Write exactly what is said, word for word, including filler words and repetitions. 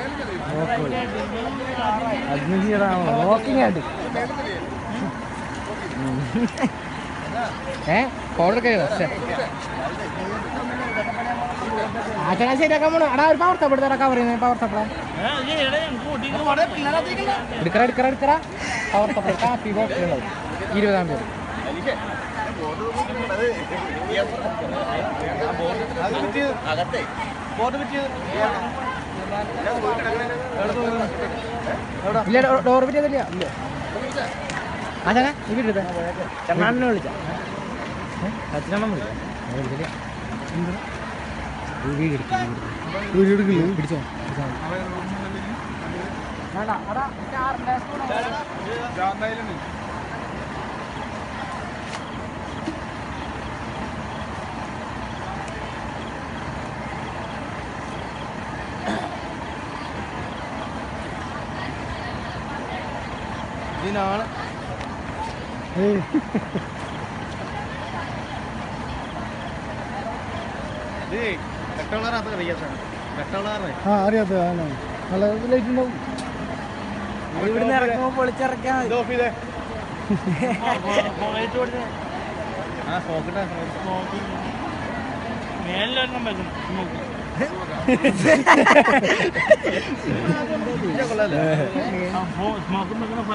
നോക്കിങ്ങാട്ട് ഏ പൗഡർ കഴിയോ ആച്ചടാ ശരിയാക്കാൻ പോണു അടാ ഒരു പവർ തപ്പെടുത്ത കവർ ചെയ്യുന്നത് പവർ തപ്പട എടുക്കറ എടുക്കറ എടുക്കറ പവർ തപ്പട കാപ്പി ബോക്സ് ഉണ്ടാവും ഇരുപതാം പേര് ഇല്ല ഡോർ പറ്റിയതല്ല ഇല്ല അതെ നീ വീട്ടിൽ ചെണ്ണാടിനെ വിളിച്ച അച്ഛനമ്മ വിളിച്ച വിളിച്ചില്ല വീടെടുക്കില്ല പിടിച്ചോ ഇതിനാണ് അറിയാത്ത നല്ല ലൈറ്റ് ഉണ്ടാവും ഇവിടുന്ന് ഇറക്കുമ്പോ പൊളിച്ചിറക്കാൻ മേലെണ്ണം